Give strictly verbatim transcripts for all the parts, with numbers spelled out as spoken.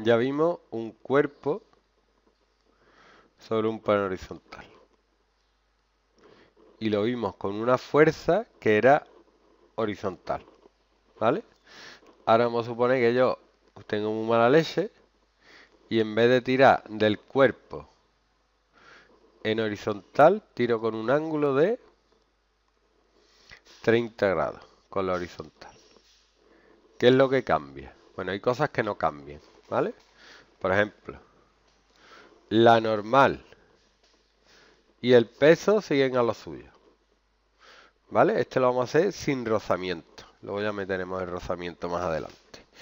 ya vimos un cuerpo sobre un plano horizontal. Y lo vimos con una fuerza que era horizontal, ¿vale? Ahora vamos a suponer que yo tengo muy mala leche y en vez de tirar del cuerpo en horizontal, tiro con un ángulo de treinta grados con la horizontal. ¿Qué es lo que cambia? Bueno, hay cosas que no cambian, ¿vale? Por ejemplo, la normal y el peso siguen a lo suyo, ¿vale? Este lo vamos a hacer sin rozamiento. Luego ya meteremos el rozamiento más adelante.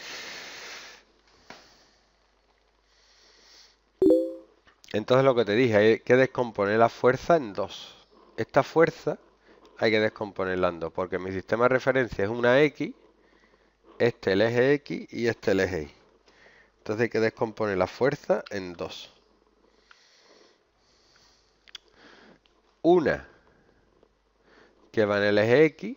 Entonces lo que te dije, hay que descomponer la fuerza en dos. Esta fuerza hay que descomponerla en dos, porque mi sistema de referencia es una X, este el eje X y este el eje Y. Entonces hay que descomponer la fuerza en dos. Una que va en el eje X,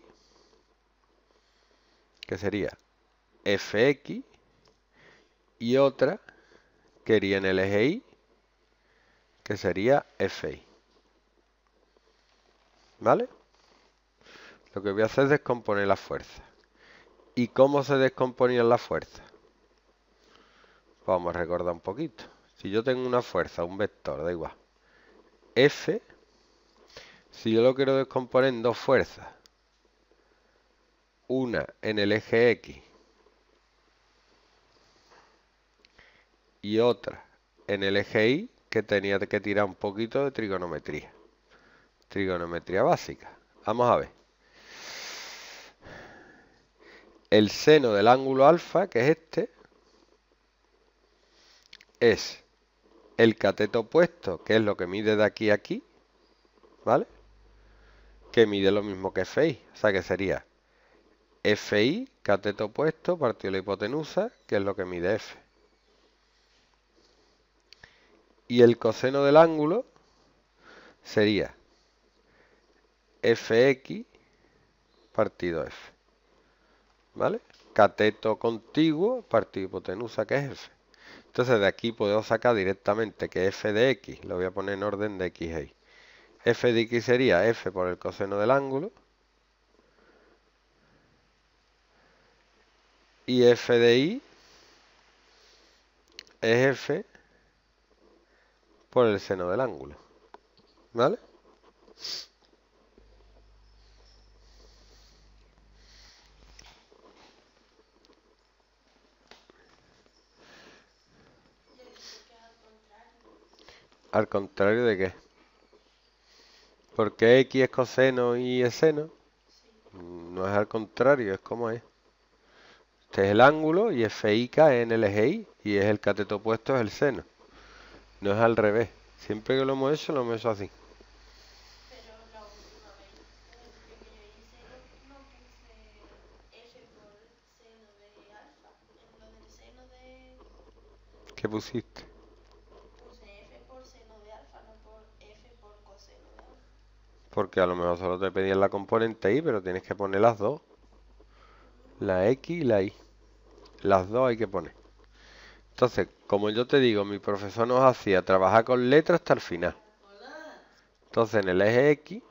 que sería F X, y otra que iría en el eje Y, que sería F Y. ¿Vale? Lo que voy a hacer es descomponer la fuerza. ¿Y cómo se descomponían las fuerzas? Vamos a recordar un poquito. Si yo tengo una fuerza, un vector, da igual. F, si yo lo quiero descomponer en dos fuerzas, una en el eje X y otra en el eje Y, que tenía que tirar un poquito de trigonometría. Trigonometría básica. Vamos a ver. El seno del ángulo alfa, que es este, es el cateto opuesto, que es lo que mide de aquí a aquí, ¿vale? Que mide lo mismo que F I. O sea que sería F I, cateto opuesto, partido de la hipotenusa, que es lo que mide F. Y el coseno del ángulo sería F X partido F. ¿Vale? Cateto contiguo partido hipotenusa, que es F. Entonces de aquí podemos sacar directamente que F de X, lo voy a poner en orden de X e Y. F de X sería F por el coseno del ángulo. Y F de Y es F por el seno del ángulo. ¿Vale? ¿Al contrario de qué? Porque X es coseno y es seno. No es al contrario, es como es. Este es el ángulo y F I cae en el eje Y y es el cateto opuesto, es el seno. No es al revés. Siempre que lo hemos hecho, lo hemos hecho así. Pero la última vez, el vídeo que yo hice, no, no puse F por seno de alfa. En lo del seno de... ¿Qué pusiste? Puse F por seno de alfa, no por F por coseno de alfa. Porque a lo mejor solo te pedían la componente Y, pero tienes que poner las dos. La X y la Y. Las dos hay que poner. Entonces, como yo te digo, mi profesor nos hacía trabajar con letras hasta el final. Entonces, en el eje X,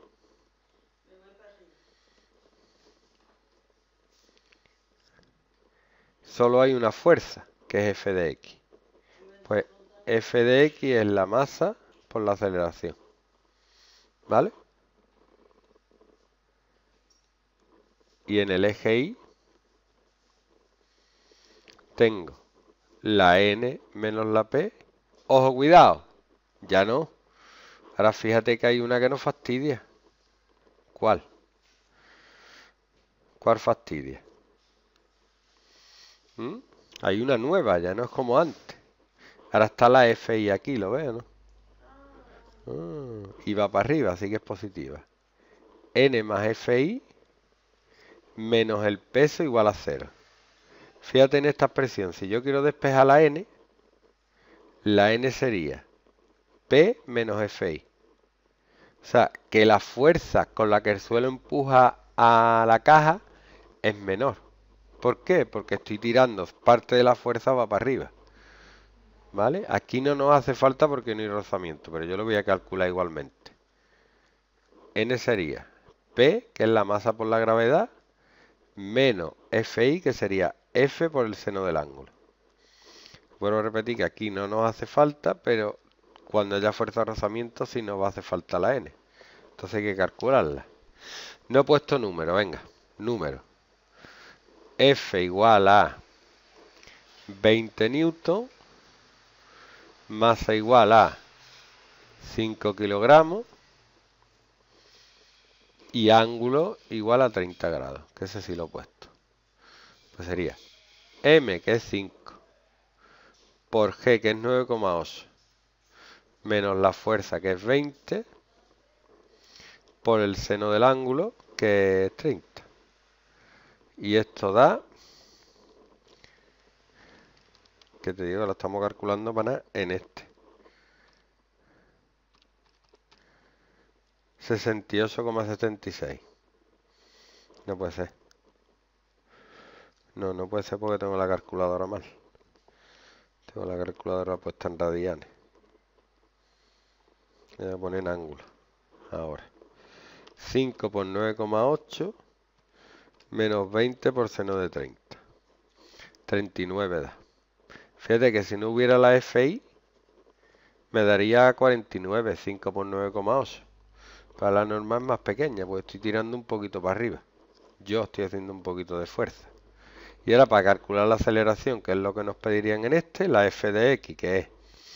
solo hay una fuerza, que es F de X. Pues F de X es la masa por la aceleración. ¿Vale? Y en el eje Y tengo la N menos la P. Ojo, cuidado. Ya no. Ahora fíjate que hay una que nos fastidia. ¿Cuál? ¿Cuál fastidia? ¿Mm? Hay una nueva, ya no es como antes. Ahora está la F I aquí, ¿lo ves, no? Ah, y va para arriba, así que es positiva. N más F I menos el peso igual a cero. Fíjate en esta expresión. Si yo quiero despejar la N, la N sería P menos F I. O sea, que la fuerza con la que el suelo empuja a la caja es menor. ¿Por qué? Porque estoy tirando, parte de la fuerza va para arriba. ¿vale? Aquí no nos hace falta porque no hay rozamiento, pero yo lo voy a calcular igualmente. N sería P, que es la masa por la gravedad, menos Fi, que sería F por el seno del ángulo. Vuelvo a repetir que aquí no nos hace falta, pero cuando haya fuerza de rozamiento sí nos va a hacer falta la N. Entonces hay que calcularla. No he puesto número, venga, número. F igual a veinte newton, masa igual a cinco kilogramos y ángulo igual a treinta grados, que ese sí lo he puesto. Pues sería M, que es cinco, por G, que es nueve coma ocho, menos la fuerza, que es veinte, por el seno del ángulo, que es treinta. Y esto da, que te digo, lo estamos calculando para nada en este. sesenta y ocho coma setenta y seis. No puede ser. No, no puede ser porque tengo la calculadora mal. Tengo la calculadora puesta en radianes. Voy a poner en ángulo. Ahora. cinco por nueve coma ocho menos veinte por seno de treinta. treinta y nueve da. Fíjate que si no hubiera la Fi, me daría cuarenta y nueve, cinco por nueve coma ocho. Para la normal más pequeña, pues estoy tirando un poquito para arriba. Yo estoy haciendo un poquito de fuerza. Y ahora para calcular la aceleración, que es lo que nos pedirían en este, la F de X, que es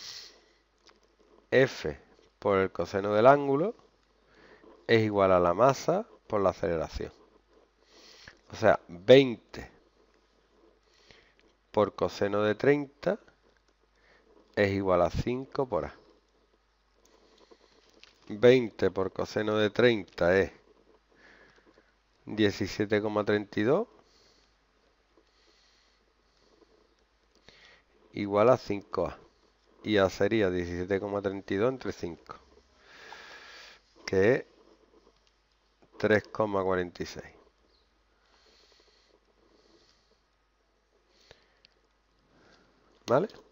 F por el coseno del ángulo, es igual a la masa por la aceleración. O sea, veinte por coseno de treinta es igual a cinco por A. veinte por coseno de treinta es diecisiete coma treinta y dos igual a cinco A. Y A sería diecisiete coma treinta y dos entre cinco, que es tres coma cuarenta y seis. ¿Vale?